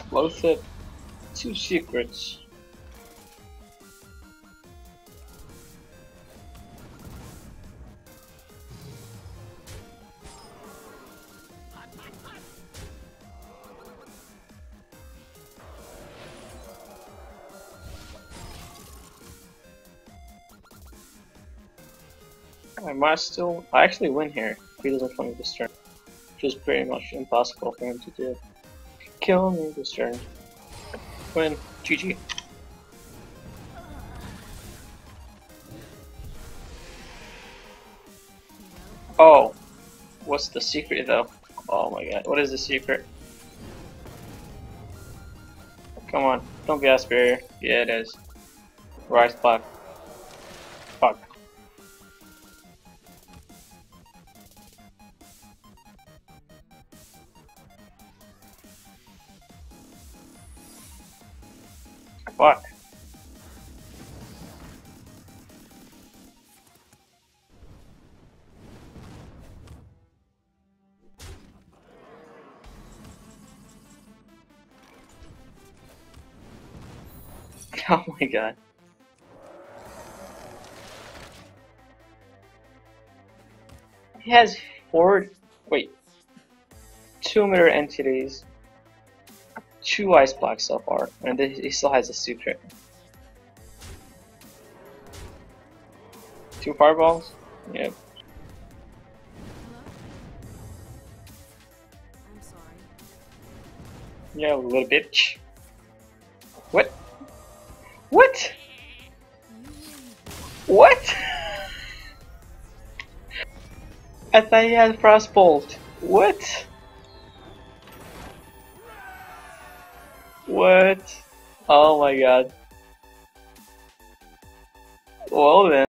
Explosive. 2 secrets. I might still. I actually win here if he doesn't kill me this turn, which is pretty much impossible for him to do. Kill me this turn. Win. GG. Oh, what's the secret though? Oh my god, what is the secret? Come on, don't be a barrier. Yeah, it is. Rise block. Fuck. Fuck. Oh my god. He has 2 mirror entities, 2 ice blocks so far, and he still has a secret. 2 fireballs? Yep. I'm sorry. Yeah, little bitch. What? What? What? I thought he had Frostbolt. What? What? Oh my god. Well then.